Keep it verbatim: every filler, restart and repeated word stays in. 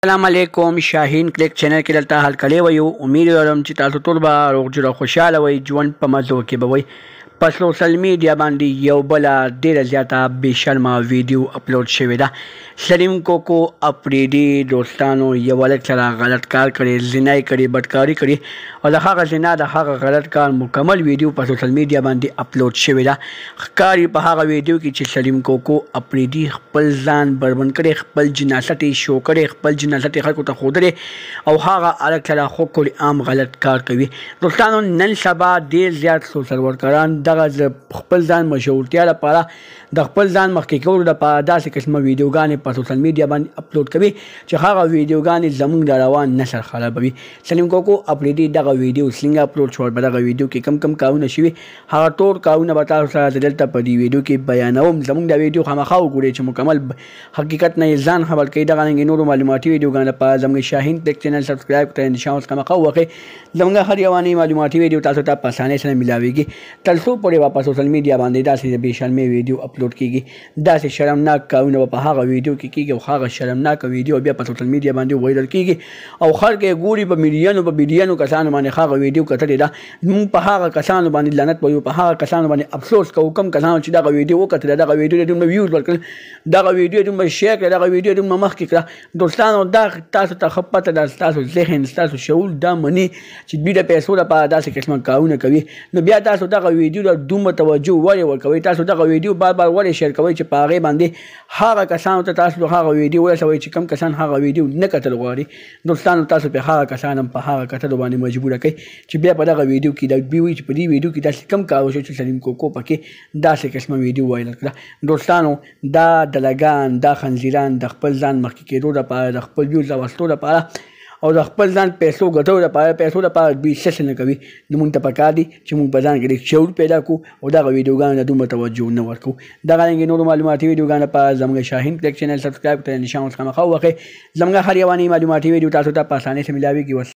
السلام علیکم شاهین کلیک چینل کې دلته حل کړی وایو. امید لرم چې تاسو ټول به روغ جوړ او خوشحاله وئ، ژوند په مزو کې به وئ. په سوشل میډیا باندې یو بله ډېره زیاته بې شرمه ویډیو اپلوډ شوې ده. سلیم کوکو اپریدي دوستانو یو هلک سره غلط کار کړی، زنا یې کړې، بدکاري کړې او د هغه زنا د هغه غلط کار مکمل ویډیو په سوشل میډیا باندې اپلوډ شوې ده. ښکاري په هغه ویډیو کې چې سلیم کوکو اپریدي خپل ځان بربند کړی، خپل جناست یې شو کړی، خپل جناست یې خلکو ته ښودلی او هغه هلک سره خو کل عام غلط کار کوي. دوستانو نن سبا ډېر زیات سوشل ورکران دغه خپل ځان مشهورتیا لپاره د خپل ځان مخکې کولو لپاره داسې قسمه ویډیوګانې په سوشل میډیا باندې اپلوډ کوي چې هغه ویډیوګانې زموږ د روان نسل خرابوي. سلیم کوکو اپریدي دغه ویډیو څنګه اپلوډ شو، په دغه ویډیو کې کم کم کارونه شوي، هغه ټول کارونه به تاسو سره دلته په دې ویډیو کې بیانوم. زموږ د ویډیو خامخا وګورئ چې مکمل حقیقت نه یې ځان خبر کوي. دغه رنګې نورو معلوماتي ویډیوګانو لپاره زموږ شاهین ټیک چینل سبسکرایب کړئ، نشان اوس خامخا ووهئ. زموږ هر یواني معلوماتي ویډیو تاسو ته په اسانۍ سره ملاویږي. تر څو پورې به په سوشل میډیا باندې داسې بې شرمې ویډیو اپلوډ کېږي، داسې شرمناک کارونه به په هغه ویډیو کې کېږي او هغه شرمناکه ویډیو بیا په سوشل میډیا باندې وویرل کېږي او خلک یې ګوري، په میلیونو په بلیونو کسانو باندې هغه ویډیو کتلې ده. موږ په هغه کسانو باندې لعنت وایو، په هغه کسانو باندې افسوس کوو کوم کسانو چې دغه ویډیو وکتله، دغه ویډیو یې دومره ویوز ورکړل، دغه ویډیو یې دومره شیر کړه، دغه ویډیو یې دومره مخکې کړه. دوستانو دا تاسو ته ښه پته ده، ستاسو ذهن ستاسو شعور دا مني چې دوی د پیسو لپاره داسې قسمه کارونه کوي، نو بیا تاسو دغه ویډیو ته دومره توجه ولې ورکوئ؟ تاسو دغه ویډیو بار بار ولې شیر کوئ چې په هغې باندې هغه کسانو ته تاسو هغه ویډیو ورسوئ چې کوم کسان هغه ویډیو نه کتل غواړي؟ دوستانو تاسو په هغه کسان هم په هغه کتلو باندې مجبوره کوئ چې بیا په دغه ویډیو کې دوی وایي چې په دې ویډیو کې داسې کم کار وشو چې سلیم کوکو پکې داسې قسمه ویډیو وایرل کړه. دوستانو دا دلګان، دا خنزیران د خپل ځان مخکې کېدو لپاره، د خپل ویوز راوستلو لپاره او د خپل ځان پیسو ګټلو لپاره پیسو لپاره دوی څه نه کوي. نو موږ ته پکار دي چې موږ په ځان کې لږ شعور پیدا کړو او دغه ویډیوګانو ته دومره توجه نه ورکړو. دغه رنګې نورو معلوماتي ویډیوګانو لپاره زموږ شاهین کلیک چینل سبسکرایب کړئ، نشان اوس خامخا ووهئ. زموږ هر یواني معلوماتي ویډیو تاسو ته په اسانۍ سره ملاویږي.